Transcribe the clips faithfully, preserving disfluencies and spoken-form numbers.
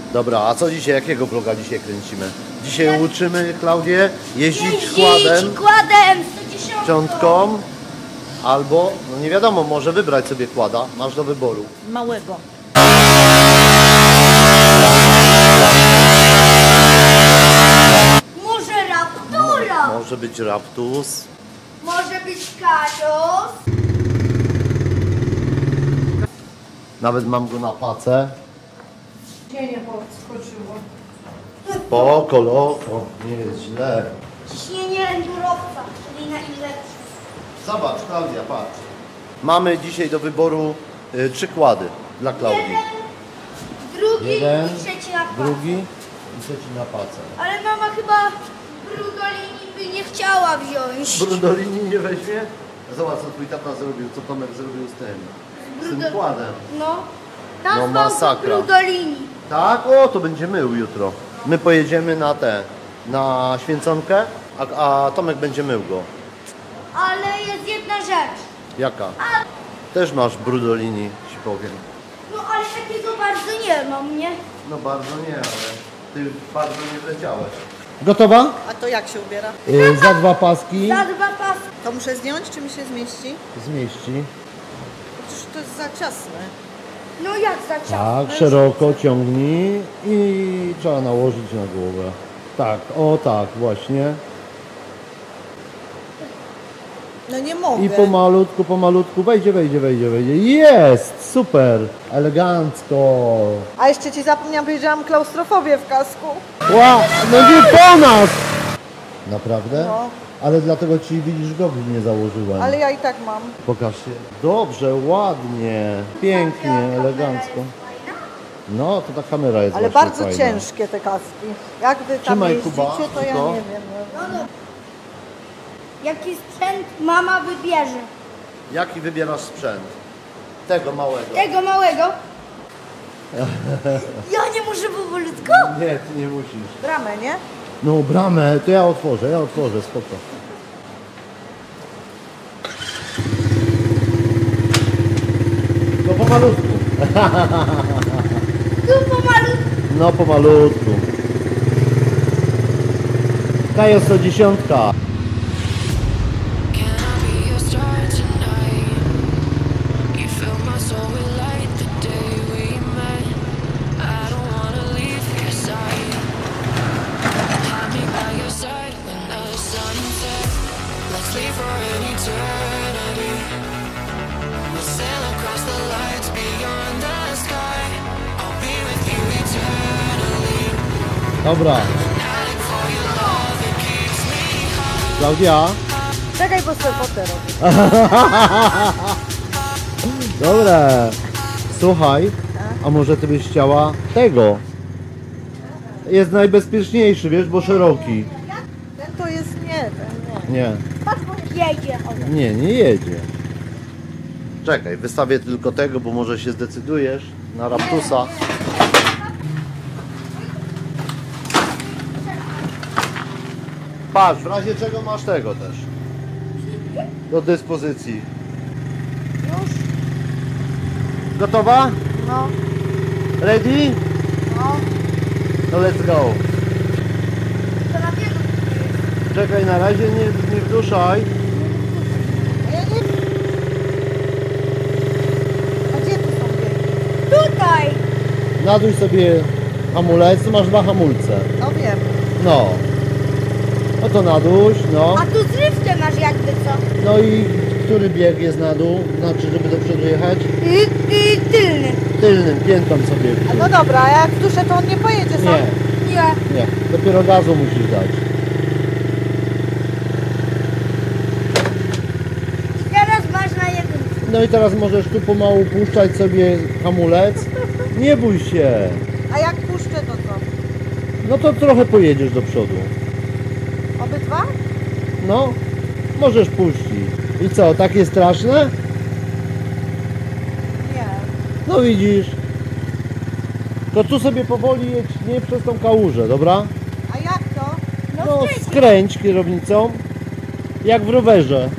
Dobra, a co dzisiaj, jakiego vloga dzisiaj kręcimy? Dzisiaj Jak... uczymy Klaudię jeździć, jeździć kładem, kładem dziesiątką, albo, no nie wiadomo, może wybrać sobie kłada, masz do wyboru. Małego. Może Raptura. Może być Raptus. Może być Karios. Nawet mam go na pacę. Nie, nie, podskoczyło. Spoko, loko, nie jest źle. Ciśnienie endurowca, czyli najlepsze. Zobacz, Klaudia, patrz. Mamy dzisiaj do wyboru y, trzy kłady dla Klaudii. Jeden, drugi Jeden, i trzeci na pacę. drugi i trzeci na pacę. Ale mama chyba Brudolini by nie chciała wziąć. Brudolini nie weźmie? Zobacz, co twój tata zrobił, co Tomek zrobił z tym, z tym kładem. No. No, Nazwał masakra. go Brudolini. Tak? O, to będzie mył jutro. My pojedziemy na te, na święconkę, a, a Tomek będzie mył go. Ale jest jedna rzecz. Jaka? Też masz Brudolini, ci powiem. No ale takiego bardzo nie mam, nie? No bardzo nie, ale ty bardzo nie wleciałeś. Gotowa? A to jak się ubiera? Yy, za dwa paski. Za dwa paski. To muszę zdjąć, czy mi się zmieści? Zmieści. Przecież to jest za ciasne. No jak za ciasto? Tak, szeroko ciągnij i trzeba nałożyć na głowę. Tak, o tak, właśnie. No nie mogę. I pomalutku, pomalutku, wejdzie, wejdzie, wejdzie, wejdzie. Jest! Super! Elegancko! A jeszcze ci zapomniałam, powiedziałam klaustrofobię w kasku. Ła, no nie po nas! Naprawdę? No. Ale dlatego ci, widzisz, gogli nie założyłem. Ale ja i tak mam. Pokażcie. Dobrze, ładnie, pięknie, elegancko. No, to ta kamera jest Ale właśnie bardzo fajna. ciężkie te kaski. Jak wy tam Trzymaj, jeździcie, Kuba, to ja tylko. nie wiem. No. Jaki sprzęt mama wybierze? Jaki wybierasz sprzęt? Tego małego. Tego małego? Ja nie muszę powolutku? Nie, ty nie musisz. Bramę, nie? No, bramę, to ja otworzę, ja otworzę, spoko. No pomalutku. Tu pomalutku. No pomalutku. Kajo sto dziesięć. Dobra. Klaudia? Czekaj, bo sobie fotę robię. Dobra. Słuchaj, a może ty byś chciała tego? Jest najbezpieczniejszy, wiesz, bo szeroki. Ten to jest nie, ten nie. Nie, Patrz, bo jedzie. nie, nie jedzie. Czekaj, wystawię tylko tego, bo może się zdecydujesz na Raptusa. Patrz, w razie czego masz tego też do dyspozycji. Już? Gotowa? No. Ready? No. No let's go. To na biegu. Czekaj, na razie nie, nie wduszaj. Ja nie... A gdzie tu są biegi? Tutaj. Naduj sobie hamulec, tu masz dwa hamulce. No wiem. No. No to naduś, no. A tu zrywkę masz jakby co? No i który bieg jest na dół? Znaczy, żeby do przodu jechać? I, i tylny. Tylnym, piętą sobie. A no dobra, a jak w duszę, to on nie pojedzie sam? Nie, Nie. nie. Dopiero gazu musisz dać. Teraz masz na jedynce. No i teraz możesz tu pomału puszczać sobie hamulec. Nie bój się. A jak puszczę, to co? No to trochę pojedziesz do przodu. Obydwa? No, możesz puścić. I co, takie straszne? Nie. No widzisz. To tu sobie powoli jedź, nie przez tą kałużę, dobra? A jak to? No skręć kierownicą, jak w rowerze.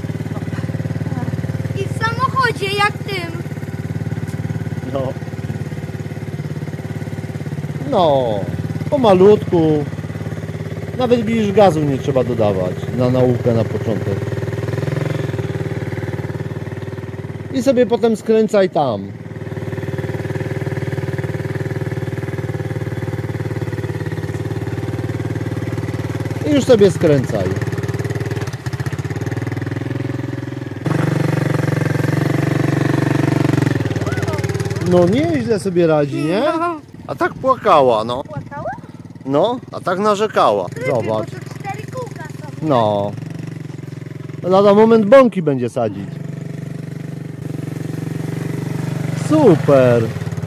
I w samochodzie jak tym. No. No, pomalutku. Nawet widzisz, gazu nie trzeba dodawać na naukę na początek. I sobie potem skręcaj tam. I już sobie skręcaj. No nieźle sobie radzi, nie? A tak płakała, no. Płakała? No, a tak narzekała. Zobacz. Bo to cztery kółka są. No. Lada moment bąki będzie sadzić. Super.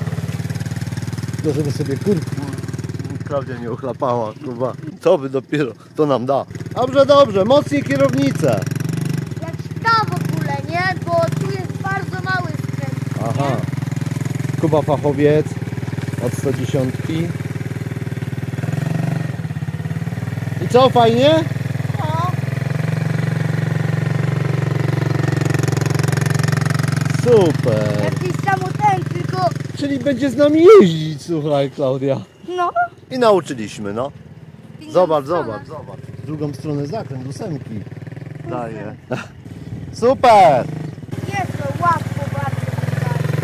To żeby sobie kurku Klaudia nie ochlapała, kurwa. To by dopiero, to nam da. Dobrze, dobrze, mocniej kierownicę. Jak ta w ogóle, nie? Bo tu jest bardzo mały skręt. Aha. Kuba fachowiec od sto dziesięć. I co, fajnie? No. Super. Jakiś samoten, tylko... Czyli będzie z nami jeździć, słuchaj, Klaudia. No. I nauczyliśmy, no. Zobacz, Strona. zobacz, zobacz. W drugą stronę zakręt, ósemki. Daje. Super! Jest to łatwo bardzo wydaje.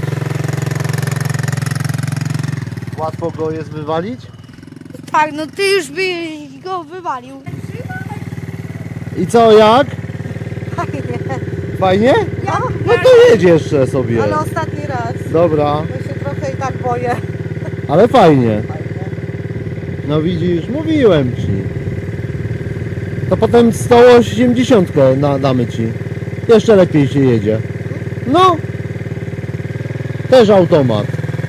Łatwo go jest wywalić? Tak, no ty już byś go wywalił. I co, jak? Fajnie. Fajnie? Ja? No to jedź jeszcze sobie. Ale ostatni raz. Dobra, Ja się trochę i tak boję. ale fajnie. Fajnie. No widzisz, mówiłem ci. To potem sto osiemdziesiąt na, damy ci. Jeszcze lepiej się jedzie. No. Też automat.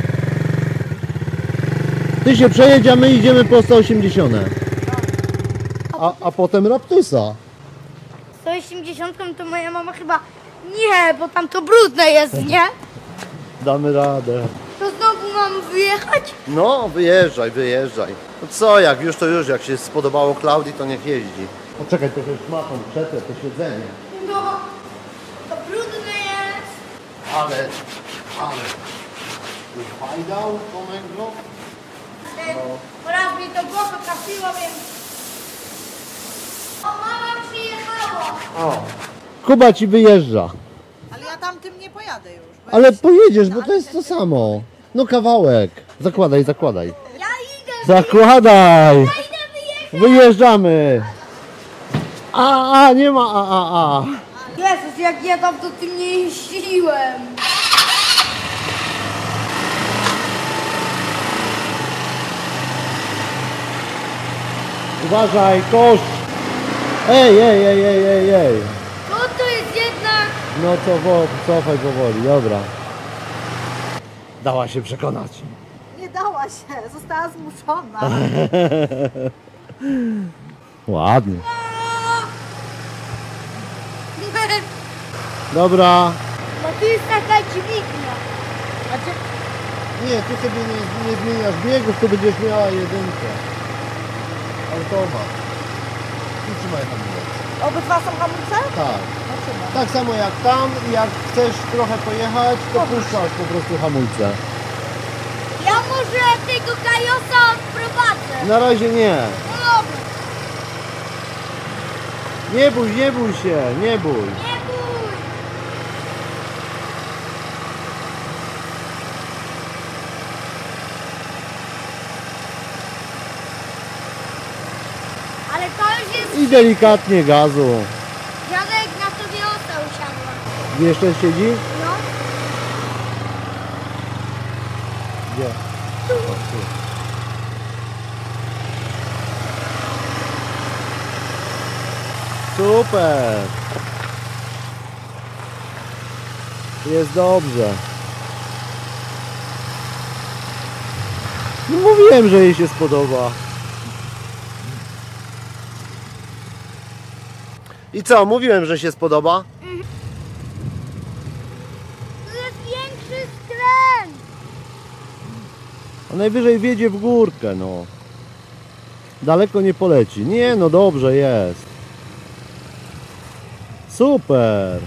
Ty się przejedź, a my idziemy po sto osiemdziesiąt. A, a potem Raptusa. sto osiemdziesiąt to moja mama chyba... Nie, bo tam to brudne jest, nie? Damy radę. To znowu mam wyjechać? No, wyjeżdżaj, wyjeżdżaj. No co, jak już to już, jak się spodobało Klaudii, to niech jeździ. Poczekaj, to już ma tą przetrę, to siedzenie. No, to brudne jest. Ale, ale. Już fajdał, pomęgło? No. Raz mi to boko trafiło, więc... O, mama przyjechała. O. Kuba ci wyjeżdża. Ale ja tam tym nie pojadę już. bo Ale ja się- pojedziesz, bo to jest to samo. No kawałek. Zakładaj, zakładaj. Ja idę, Zakładaj. ja idę wyjechać. Wyjeżdżamy. A, a, nie ma a, a, a. Jezus, jak ja tam to tym nie jeździłem. Uważaj, kosz. Ej, ej, ej, ej, ej, ej. No to jest jednak... No to wo, cofaj powoli, dobra. Dała się przekonać. Nie dała się, została zmuszona. Ładnie. Dobra. No tu jest taka dźwignia. A gdzie... Nie, tu sobie nie, nie zmieniasz biegów, to będziesz miała jedynkę. Automat. I trzymaj hamulec. Obydwa są hamulce? Tak. No trzymaj. Tak samo jak tam, jak chcesz trochę pojechać, to puszczasz po prostu hamulce. Ja może tego kajosa odprowadzę. Na razie nie. No dobra, Nie bój, nie bój się, nie bój. nie bój. Ale to już jest... I delikatnie gazu. Dziadek na tobie osa usiadła. Jeszcze siedzi? No. Gdzie? O, tu. Super! Jest dobrze. No mówiłem, że jej się spodoba. I co? Mówiłem, że się spodoba? Tu jest większy skręt. A najwyżej wjedzie w górkę, no. Daleko nie poleci. Nie, no dobrze jest. Super.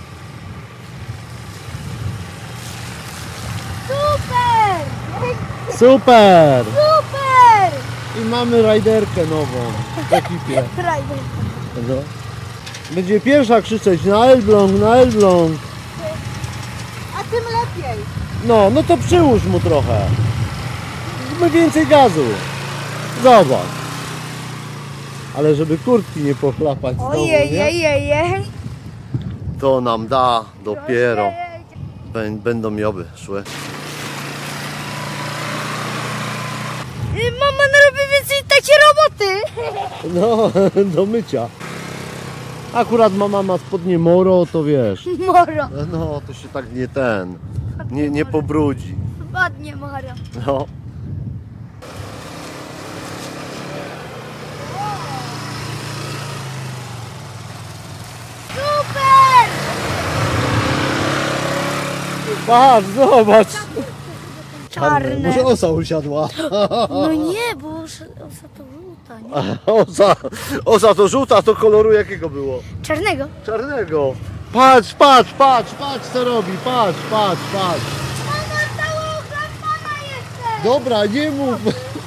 Super. Super! Super! I mamy rajderkę nową w ekipie. Rajder. No. Będzie pierwsza krzyczeć na Elbląg, na Elbląg. A tym lepiej. No, no to przyłóż mu trochę. Zróbmy więcej gazu. Zobacz. Ale żeby kurtki nie pochlapać znowu, Ojej, nie? jej, jej, jej. To nam da dopiero. Bę- Będą mioby szły. Y, Mama narobi więcej takiej roboty. No, do mycia. Akurat mama ma spodnie moro, to wiesz. Moro. No, to się tak nie ten, nie, nie pobrudzi. Ładnie, Moro. No. Super! Patrz, zobacz. Czarne. Może osa usiadła. No nie, bo osa osa to żółta, nie? Osa, osa to żółta, to koloru jakiego było? Czarnego. Czarnego. Patrz, patrz, patrz, patrz co robi, patrz, patrz, patrz. Mama cała ochrapana jeszcze! Dobra, nie mów.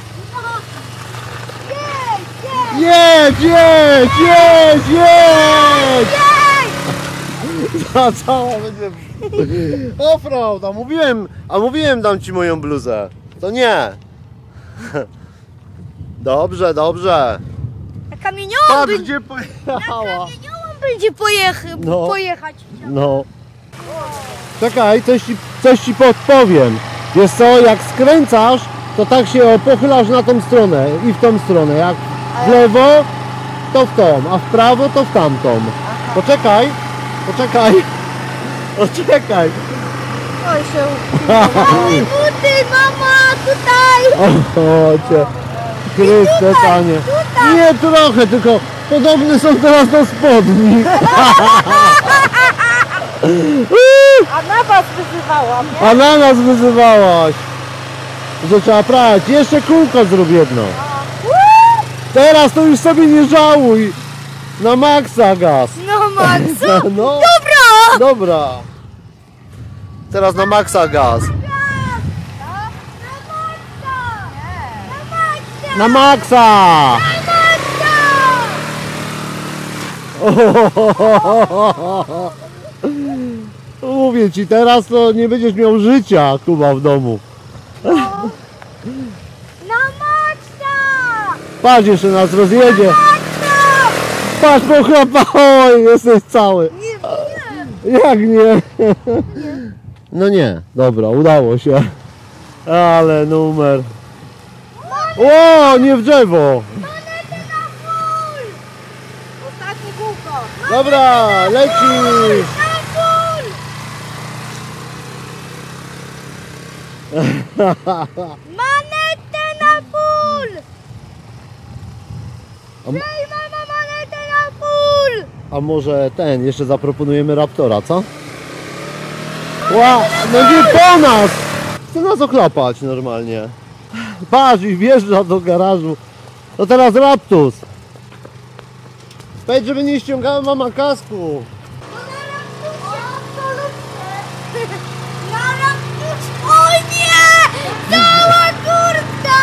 Jedź, jedź! Jedź, jedź, jedź, jedź. Jedź! Ta cała będzie... Offroad, a mówiłem, a mówiłem dam ci moją bluzę. To nie. Dobrze, dobrze. Na kamieniołom Patrz będzie, gdzie pojechała. kamieniołom będzie pojech No. pojechać. No. Czekaj, coś ci, coś ci podpowiem. Wiesz co, jak skręcasz, to tak się o, pochylasz na tą stronę i w tą stronę. Jak w lewo, to w tą, a w prawo, to w tamtą. Poczekaj, poczekaj. Poczekaj. Oj się. Oj, buty, mama, tutaj! O, cię. Chryste, panie. Nie trochę, tylko podobne są teraz do spodni. A na was wyzywałam, nie? A na nas wyzywałaś, że trzeba prać. Jeszcze kółko zrób jedno. Teraz to już sobie nie żałuj. Na maksa gaz. No Max, No, dobra! dobra. Teraz na maksa gaz. Na Maxa! Na maksa. Mówię ci, teraz to nie będziesz miał życia, Kuba, w domu. Na Maxa! Patrz, jeszcze nas rozjedzie. Patrz, pochlapałeś, jesteś cały. Nie, Jak nie? No nie, dobra, udało się. Ale numer. O, nie w drzewo. Ostatnie kółko. Dobra, lecisz. Manetę na full! A, m- Daj mama manetę na full! a może ten, jeszcze zaproponujemy Raptora, co? Ła, no nie po nas! Chce nas oklapać normalnie. Patrz i wjeżdża do garażu. To teraz Raptus. Powiedz, żeby nie ściągała mama kasku. Na raptusz! O nie! Cała kurtka!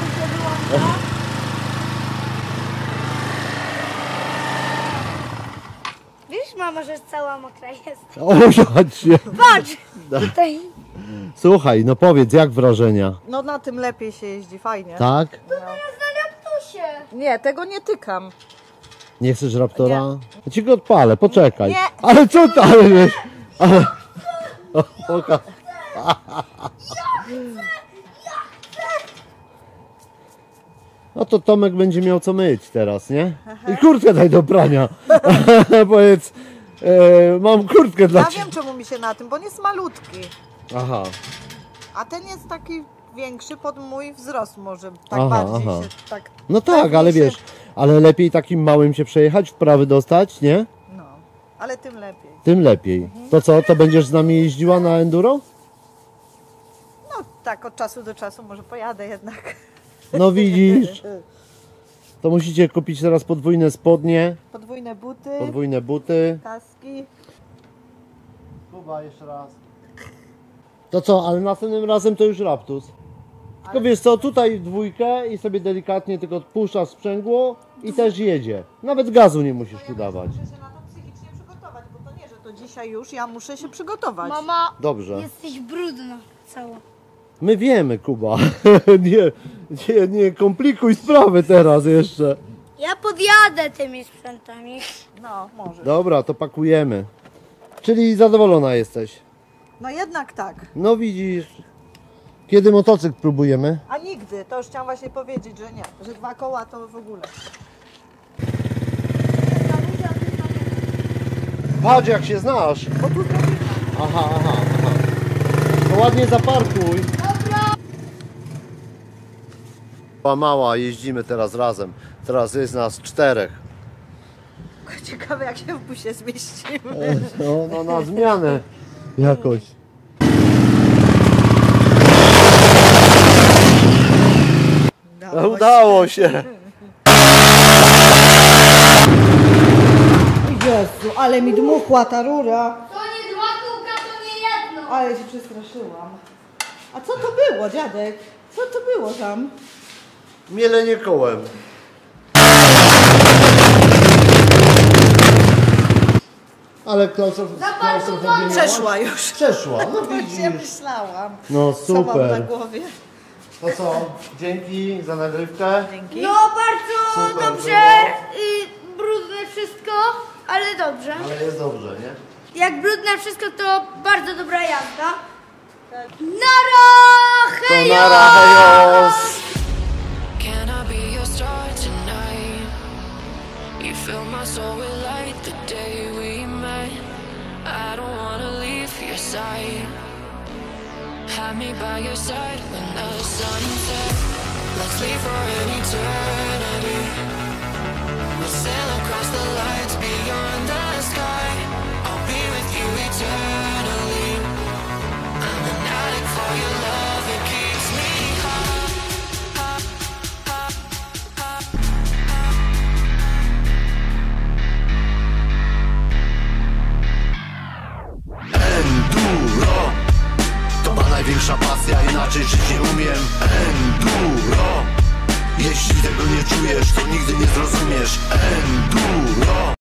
Wiesz mama, że cała mokra jest. Osiadź się. Patrz! Tutaj. Słuchaj, no powiedz, jak wrażenia? No na tym lepiej się jeździ, fajnie. Tak? Teraz na raptusie. Nie, tego nie tykam. Nie chcesz Raptora? Ja ci go odpalę, poczekaj. Nie. Ale co ty, ale wiesz... Ale... O, poka... No to Tomek będzie miał co myć teraz, nie? I kurtkę daj do prania. Powiedz, e, mam kurtkę dla Ja ciebie. wiem czemu mi się na tym, bo on jest malutki. Aha, A ten jest taki większy pod mój wzrost może. Tak Aha, bardziej aha. się tak. no tak, pewnie ale się- wiesz, ale lepiej takim małym się przejechać, wprawy dostać, nie? No, ale tym lepiej. Tym lepiej. To co, to będziesz z nami jeździła na enduro? No tak od czasu do czasu może pojadę jednak. No widzisz, to musicie kupić teraz podwójne spodnie, Podwójne buty, podwójne buty. kaski. Kuba, jeszcze raz. To co, ale następnym razem to już Raptus. Tylko wiesz co, tutaj w dwójkę i sobie delikatnie tylko odpuszczasz sprzęgło i też jedzie. Nawet gazu nie musisz tu dawać. Muszę się na to psychicznie przygotować, bo to nie, że to dzisiaj już, ja muszę się przygotować. Mama, Dobrze. jesteś brudna cała. My wiemy, Kuba. nie, nie, nie komplikuj sprawy teraz jeszcze. Ja podjadę tymi sprzętami. No, może. Dobra, to pakujemy. Czyli zadowolona jesteś. No jednak tak. No widzisz. Kiedy motocykl próbujemy? A nigdy, to już chciałam właśnie powiedzieć, że nie, że dwa koła to w ogóle. Patrz jak się znasz. Bo tu zrobimy. Aha, aha, aha. To ładnie zaparkuj. Mała, mała, jeździmy teraz razem. Teraz jest nas czterech. Ciekawe jak się w busie zmieścimy. No, no na zmianę jakoś. Udało się. Udało się. Jezu, ale mi dmuchła ta rura. To nie dwa kółka, to nie jedno. Ale się przestraszyłam. A co to było, dziadek? Co to było tam? Mielenie kołem. Ale klaustrofobia Przeszła już. Przeszła, no Ja widzisz. myślałam. No Co mam na super. głowie? To co, dzięki za nagrywkę. Dzięki. No bardzo Super dobrze, y, brudne wszystko, ale dobrze. Ale jest dobrze, nie? Jak brudne wszystko, to bardzo dobra jazda. Nara! To Hejo! nara, hejos! Can I be your star tonight? You fill my soul with light the day we met. I don't wanna leave your side. Have me by your side when the sun sets. Let's leave for an eternity. We'll sail across the lights beyond the sky. I'll be with you eternally. I'm an addict for your love, it keeps me high. Enduro to ma największa pasja, inaczej żyć nie umiem. Enduro, jeśli tego nie czujesz, to nigdy nie zrozumiesz. Enduro.